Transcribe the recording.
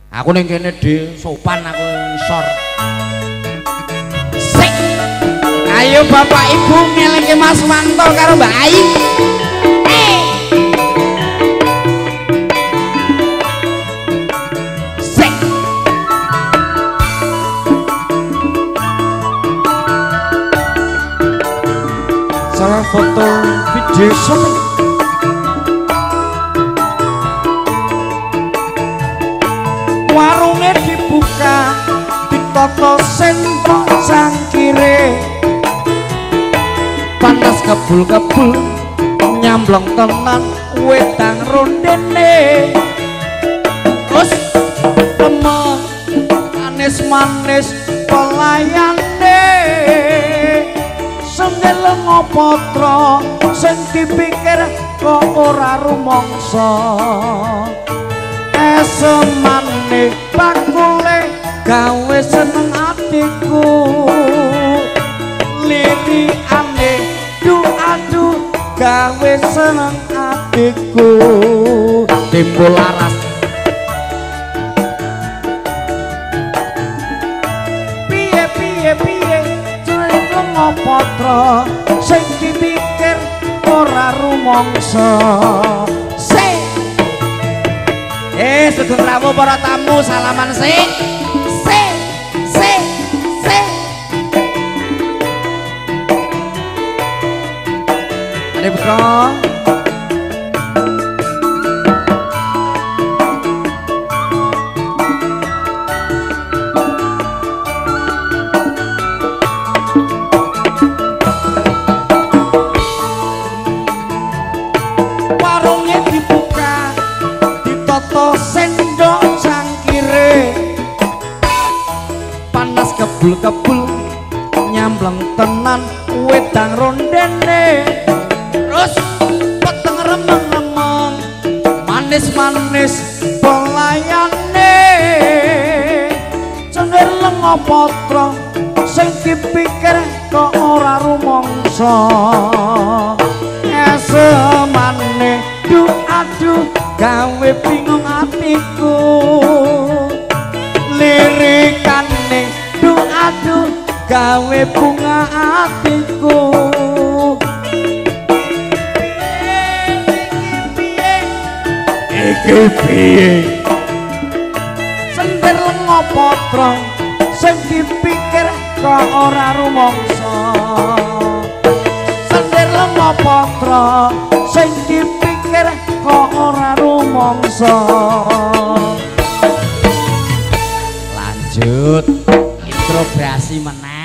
Aku ning kene dhe sopan aku isor. Sik. Ayo Bapak Ibu ngelingke Mas Wanto karo Mbak Ayi. Sik. Salah foto video syuting. Warunge dibuka ditata sendok cangkire panas kebul-kebul nyamblong tenan wedang rondene terus lemah manis-manis pelayane sendel ngopotro sing dipikir kok ora rumangsa esemane bakule gawe seneng atiku lirikane adu gawe seneng atiku timbul laras piye jeneng ngopotro sing dipikir ora rumangsa sugeng rawuh para tamu salaman sik. Ade Putra. Warungnya dibuka ditata sendok cangkire panas kebul-kebul nyambleng tenan wedang rondene terus peteng remeng-remeng manis-manis pelayane cendir lengopotro sing dipikir kok ora rumangsa esemane adu gawe bingung atiku lirikane adu gawe bunga atiku iki piye sender ngopotro sing dipikir kok ora rumangsa sender ngopotro sing dipikir kok ora rumangsa lanjut introgasi meneh